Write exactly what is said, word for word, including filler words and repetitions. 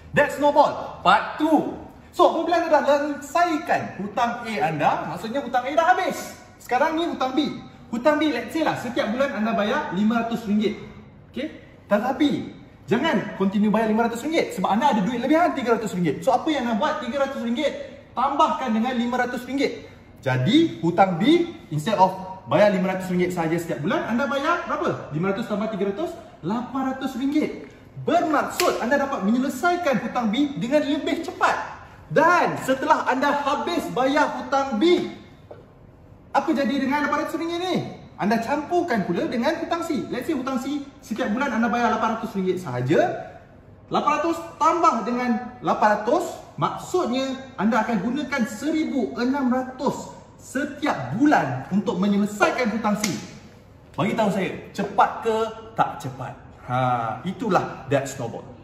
That's snowball part two. So, apabila anda dah selesaikan hutang A anda, maksudnya hutang A dah habis. Sekarang ni hutang B. Hutang B, let's say lah, setiap bulan anda bayar lima ratus ringgit. Okay? Tetapi, jangan continue bayar lima ratus ringgit sebab anda ada duit lebihan tiga ratus ringgit. So, apa yang anda buat? tiga ratus ringgit tambahkan dengan lima ratus ringgit. Jadi, hutang B, instead of bayar lima ratus ringgit sahaja setiap bulan, anda bayar berapa? lima ratus tambah tiga ratus, lapan ratus ringgit. Bermaksud anda dapat menyelesaikan hutang B dengan lebih cepat. Dan setelah anda habis bayar hutang B, apa jadi dengan lapan ratus ringgit ni? Anda campurkan pula dengan hutang C. Let's say hutang C, setiap bulan anda bayar lapan ratus ringgit sahaja. lapan ratus tambah dengan lapan ratus, maksudnya anda akan gunakan seribu enam ratus setiap bulan untuk menyelesaikan hutang C. Bagi tahu saya, cepat ke tak cepat? Ha, itulah that snowball.